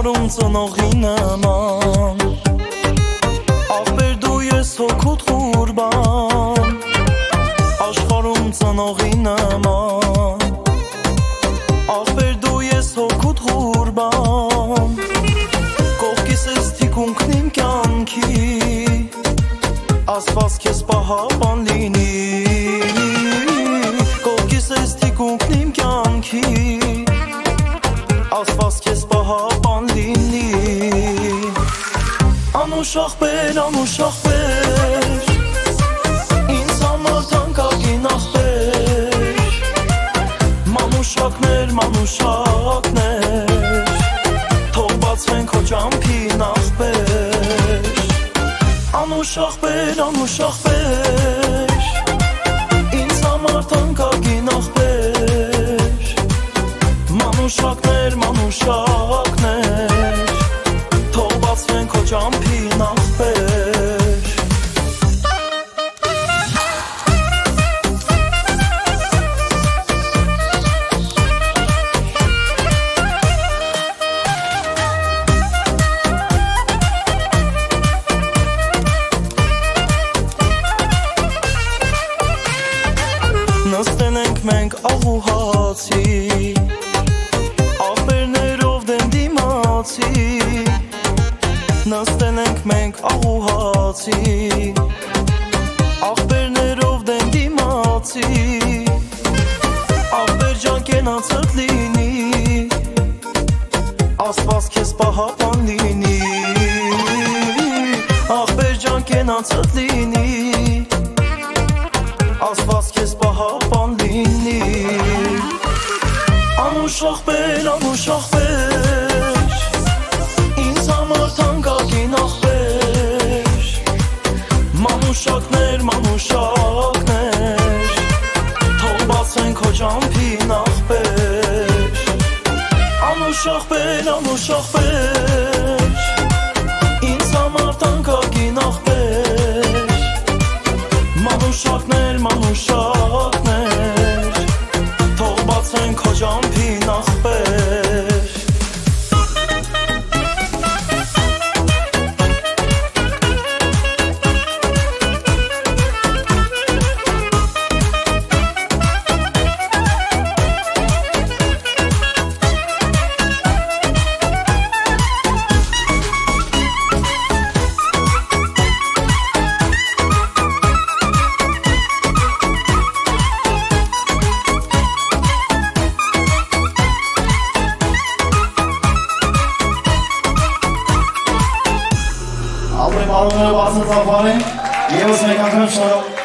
աշխարհում ծնողի նման Ախպեր դու ես հոգուտ խուրբան Աշխարհում ծնողի նման Ախպեր դու ես հոգուտ խուրբան Կողքիս ես թիկունքն իմ կյանքի Ասված քեզ պահապան լինի Կողքիս ես թիկունքն իմ կյանքի Ասված քեզ պահապան լինի Անուշ ախպեր, ինձ համար թանկագին ախպեր Մանուշակներ, թող բացվեն քո ճամփին ախպեր Անուշ ախպեր, ինձ համար թանկագին ախպեր Մանուշակներ, թող բացվեն քո ճամփին ախպեր Նստել ենք մենք աղուհացի Ախպերներով դեմ դիմացի Նստել ենք մենք աղուհացի Ախպերներով դեմ դիմացի Ախպեր ջան կենացդ լինի Ասված քեզ պահապան լինի Ախպեր ջան կենացդ լինի Ասված քեզ պահապան լինի Անուշ ախպեր, ինձ համար թանկագին ախպեր Մանուշակներ, թող բացվեն քո ճամփին ախպեր Անուշ ախպեր, ինձ համար թանկագին ախպեր Մանուշակներ, թող բացվեն քո ճամփին ախպեր Ապրեմ արումները բացնծապար են, եվս մեկ անգամ շնորհ